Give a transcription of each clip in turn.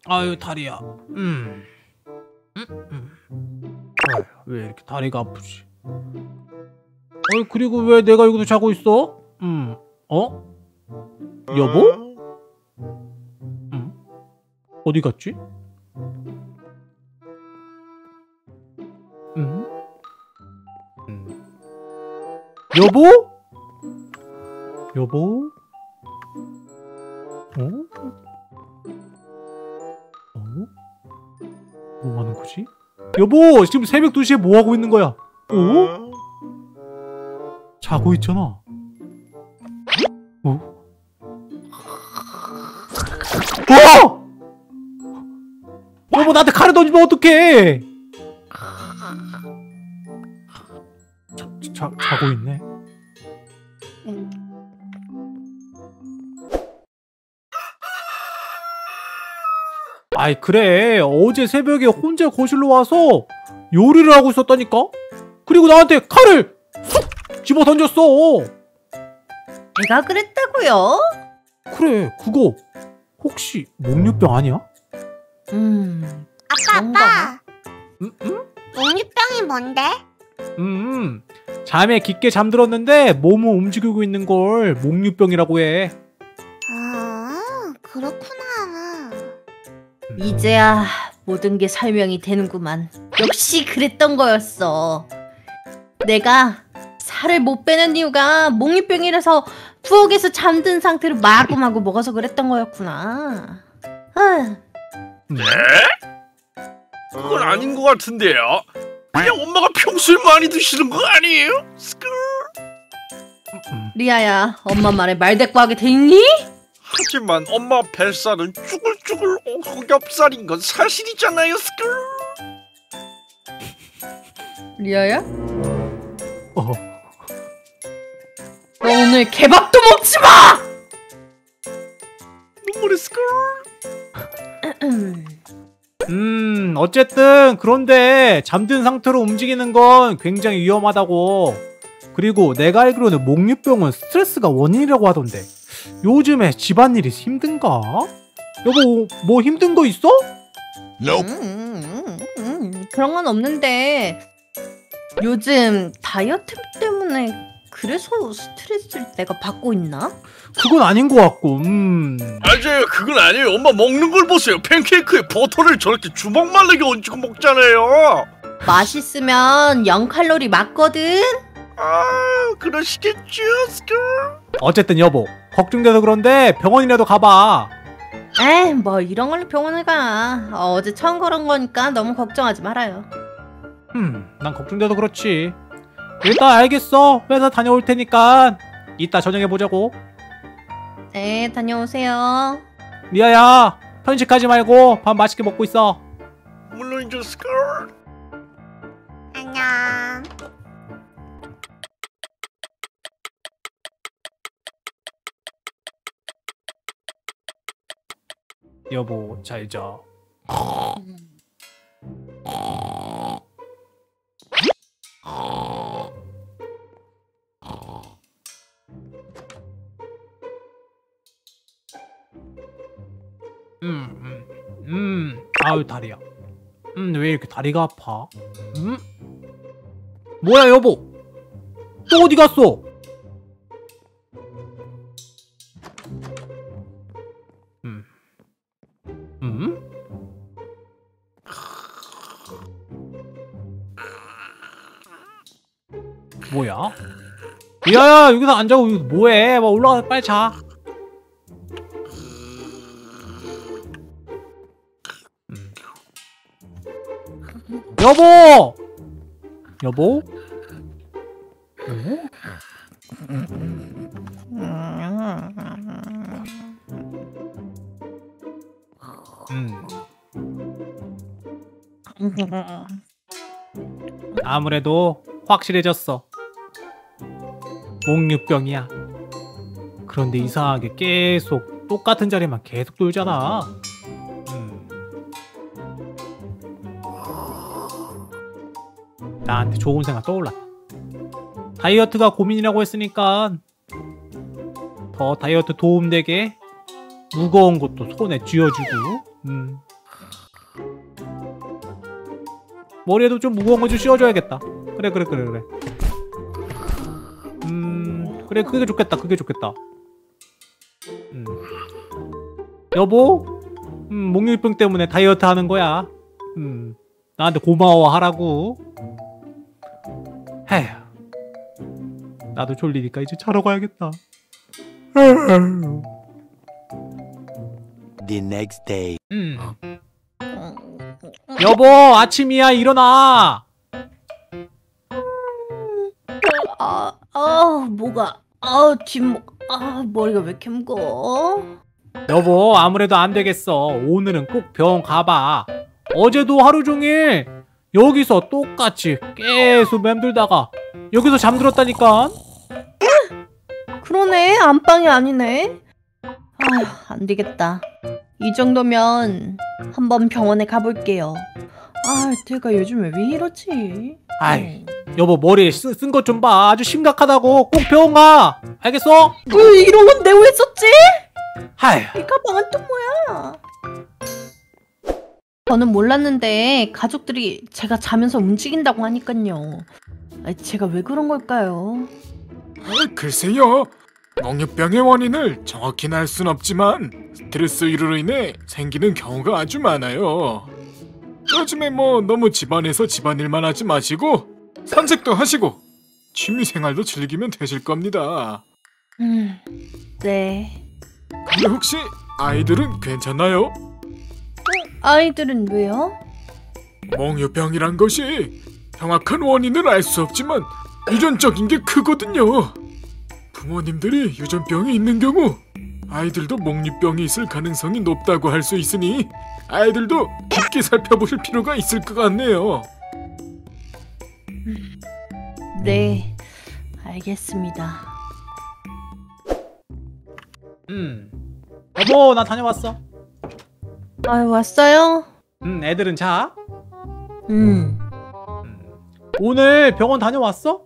아유 다리야. 아유, 왜 이렇게 다리가 아프지? 그리고 왜 내가 여기서 자고 있어? 어? 여보? 어디 갔지? 여보? 여보? 뭐 하는 거지? 여보! 지금 새벽 2시에 뭐 하고 있는 거야? 자고 있잖아. 여보, 나한테 칼을 던지면 어떡해! 자고 있네. 아이 그래, 어제 새벽에 혼자 거실로 와서 요리를 하고 있었다니까? 그리고 나한테 칼을 쑥 집어 던졌어. 내가 그랬다고요? 그래, 그거 혹시 목류병 아니야? 아빠. 목류병이 뭔데? 잠에 깊게 잠들었는데 몸을 움직이고 있는 걸 목류병이라고 해. 아, 그렇구나. 이제야 모든 게 설명이 되는구만. 역시 그랬던 거였어. 내가 살을 못 빼는 이유가 목류병이라서 부엌에서 잠든 상태로 마구마구 먹어서 그랬던 거였구나. 네? 그건 아닌 것 같은데요. 그냥 엄마가 평소에 많이 드시는 거 아니에요? 리아야, 엄마 말에 말대꾸하게 돼 있니? 하지만 엄마 뱃살은 쭈글쭈글 오겹살인 건 사실이잖아요. 리아야? 너 오늘 개밥도 먹지 마! 눈물의 어쨌든 그런데 잠든 상태로 움직이는 건 굉장히 위험하다고. 그리고 내가 알기로는 목류병은 스트레스가 원인이라고 하던데 요즘에 집안일이 힘든가? 여보, 뭐 힘든 거 있어? 그런 건 없는데 요즘 다이어트 때문에 그래서 스트레스를 내가 받고 있나? 그건 아닌 것 같고. 맞아요, 그건 아니에요. 엄마 먹는 걸 보세요. 팬케이크에 버터를 저렇게 주먹만하게 얹고 먹잖아요. 맛있으면 0칼로리 맞거든? 아, 그러시겠죠. 어쨌든 여보, 걱정돼서 그런데 병원이라도 가봐. 에이, 뭐 이런 걸로 병원을 가. 어제 처음 그런 거니까 너무 걱정하지 말아요. 난 걱정돼서 그렇지. 일단 알겠어. 회사 다녀올 테니까 이따 저녁에 보자고. 네, 다녀오세요. 리아야, 편식하지 말고 밥 맛있게 먹고 있어. 물론이죠. 안녕. 여보, 잘 자. 아유 다리야. 왜 이렇게 다리가 아파? 뭐야 여보? 또 어디 갔어? 뭐야? 야야, 여기서 안 자고 여기 뭐해? 막 올라가서 빨리 자. 여보! 여보? 아무래도 확실해졌어. 목류병이야. 그런데 이상하게 계속 똑같은 자리만 계속 돌잖아. 나한테 좋은 생각 떠올랐다. 다이어트가 고민이라고 했으니까 더 다이어트 도움되게 무거운 것도 손에 쥐어주고 머리에도 좀 무거운 거 좀 씌워줘야겠다. 그래. 그래 그게 좋겠다. 여보? 목유병 때문에 다이어트 하는 거야. 나한테 고마워하라고. 헤휴. 나도 졸리니까 이제 자러 가야겠다. The next day. 여보, 아침이야. 일어나. 뭐가? 뒷목. 머리가 왜 이렇게 무거워? 여보, 아무래도 안 되겠어. 오늘은 꼭 병원 가봐. 어제도 하루 종일 여기서 똑같이 계속 맴돌다가 여기서 잠들었다니까. 그러네, 안방이 아니네. 안 되겠다. 이 정도면 한번 병원에 가볼게요. 내가 요즘에 왜 이러지? 아이, 여보 머리에 쓴 것 좀 봐. 아주 심각하다고. 꼭 병원 가. 알겠어? 이런 건 내가 왜 썼지? 하이. 이 가방은 또 뭐야? 저는 몰랐는데 가족들이 제가 자면서 움직인다고 하니깐요. 제가 왜 그런 걸까요? 글쎄요. 목유병의 원인을 정확히는 알 순 없지만 스트레스로 인해 생기는 경우가 아주 많아요. 요즘에 너무 집안에서 집안일만 하지 마시고 산책도 하시고 취미생활도 즐기면 되실 겁니다. 네. 근데 혹시 아이들은 괜찮나요? 아이들은 왜요? 목유병이란 것이 정확한 원인을 알 수 없지만 유전적인 게 크거든요. 부모님들이 유전병이 있는 경우 아이들도 목유병이 있을 가능성이 높다고 할 수 있으니 아이들도 깊게 살펴보실 필요가 있을 것 같네요. 네, 알겠습니다. 여보, 나 다녀왔어. 왔어요? 애들은 자. 음. 오늘 병원 다녀왔어?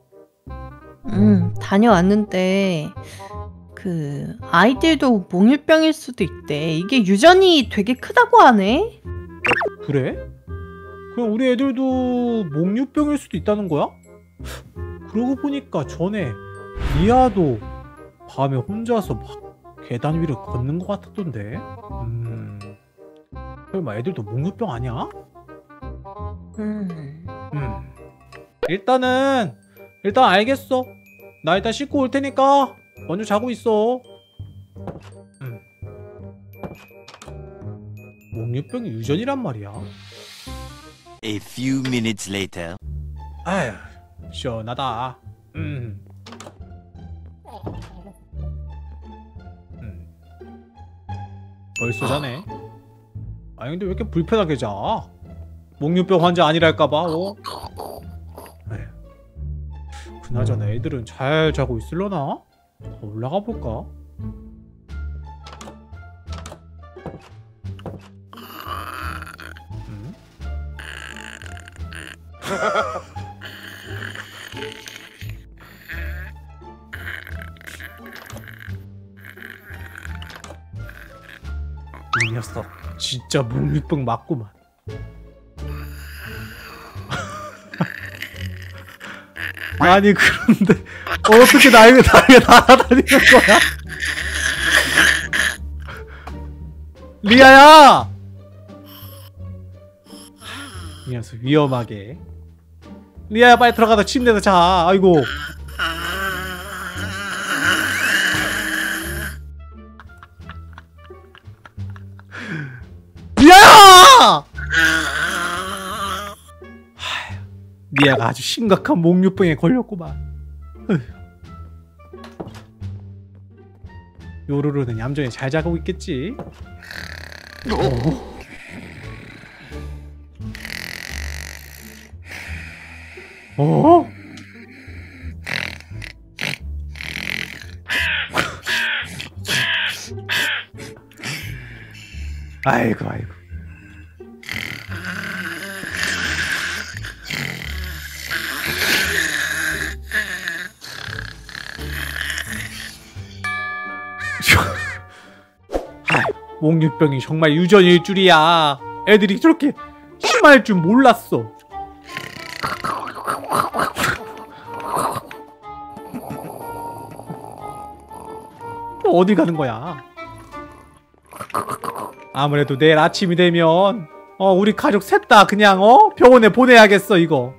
다녀왔는데 아이들도 몽유병일 수도 있대. 이게 유전이 되게 크다고 하네. 그래? 그럼 우리 애들도 몽유병일 수도 있다는 거야? 그러고 보니까 전에 리아도 밤에 혼자서 막 계단 위를 걷는 것 같았던데. 설마 애들도 몽유병 아니야? 일단 알겠어. 나 일단 씻고 올 테니까 먼저 자고 있어. 몽유병이 유전이란 말이야. A few minutes later. 아휴, 시원하다. 벌써 자네. 아니 근데 왜 이렇게 불편하게 자? 몽유병 환자 아니랄까봐. 그나저나 애들은 잘 자고 있을려나? 올라가 볼까? 이 녀석 진짜 몽유병 맞구만. 아니 그런데 어떻게 나에게 날아다니는 거야? 리아야! 이 녀석 위험하게. 리아야 빨리 들어가서 침대에서 자. 아이고. 리아야! 리아가 아주 심각한 몽유병에 걸렸구만. 요루루는 얌전히 잘 자고 있겠지. 어? 아이고. 몽유병이 정말 유전일 줄이야. 애들이 저렇게 심할 줄 몰랐어. 어디 가는 거야? 아무래도 내일 아침이 되면 우리 가족 셋 다 그냥 병원에 보내야겠어 이거.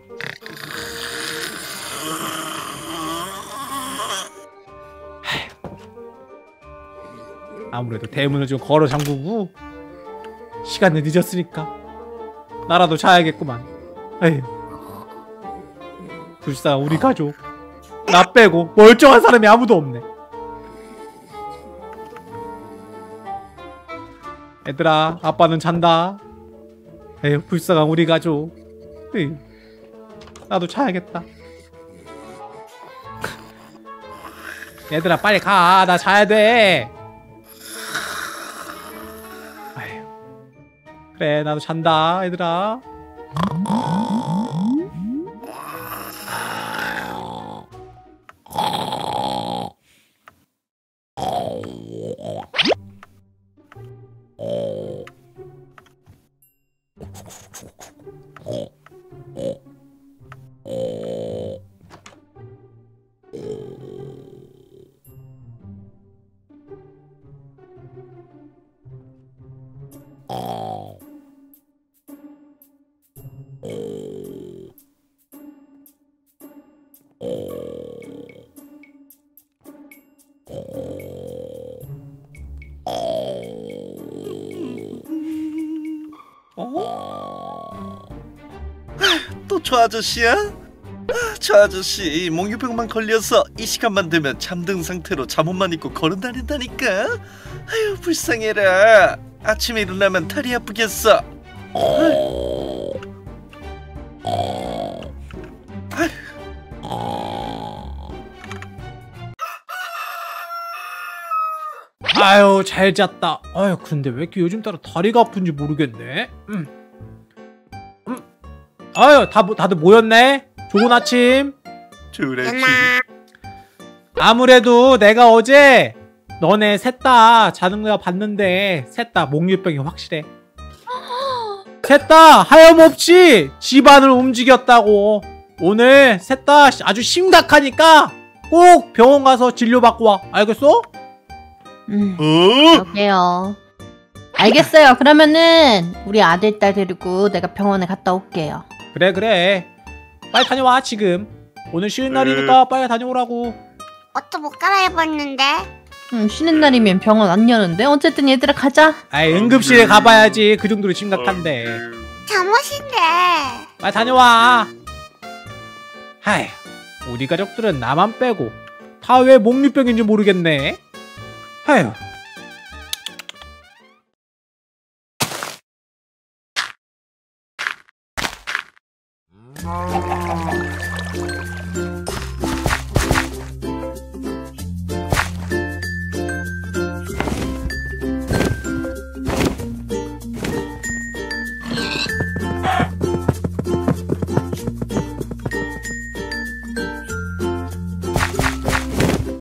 아무래도 대문을 좀 걸어 잠그고 시간이 늦었으니까 나라도 자야겠구만. 에휴. 불쌍한 우리 가족. 나 빼고 멀쩡한 사람이 아무도 없네. 얘들아, 아빠는 잔다. 에휴, 불쌍한 우리 가족. 에휴. 나도 자야겠다. 얘들아, 빨리 가. 나 자야 돼. 에휴. 그래, 나도 잔다, 얘들아. 또 저 아저씨야? 저 아저씨 몽유병만 걸려서 이 시간만 되면 잠든 상태로 잠옷만 입고 걸어다닌다니까. 아유 불쌍해라. 아침에 일어나면 다리 아프겠어. 아유 잘 잤다. 아유 근데 왜 이렇게 요즘 따라 다리가 아픈지 모르겠네. 아유 다들 모였네. 좋은 아침. 그렇지. 아무래도 내가 어제 너네 셋 다 자는 거 봤는데 셋 다 몽유병이 확실해. 셋 다 하염없이 집안을 움직였다고. 오늘 셋 다 아주 심각하니까 꼭 병원 가서 진료받고 와. 알겠어? 그러게요. 알겠어요. 그러면은 우리 아들 딸 데리고 내가 병원에 갔다 올게요. 그래 빨리 다녀와 지금. 오늘 쉬는 날이니까 빨리 다녀오라고. 옷도 못 갈아입었는데. 쉬는 날이면 병원 안 여는데. 어쨌든 얘들아 가자. 아이 응급실에 가봐야지. 그 정도로 심각한데. 잠옷인데. 빨리 다녀와. 하이, 우리 가족들은 나만 빼고 다 왜 몽유병인지 모르겠네. 아휴,